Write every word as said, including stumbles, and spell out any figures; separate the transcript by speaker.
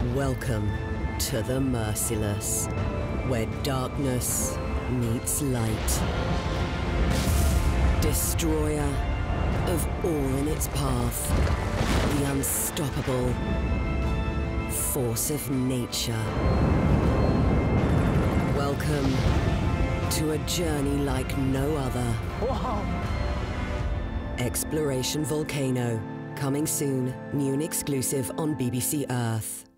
Speaker 1: Welcome to the Merciless, where darkness meets light. Destroyer of all in its path, the unstoppable force of nature. Welcome to a journey like no other.
Speaker 2: Whoa.
Speaker 1: Exploration Volcano, coming soon, new and exclusive on B B C Earth.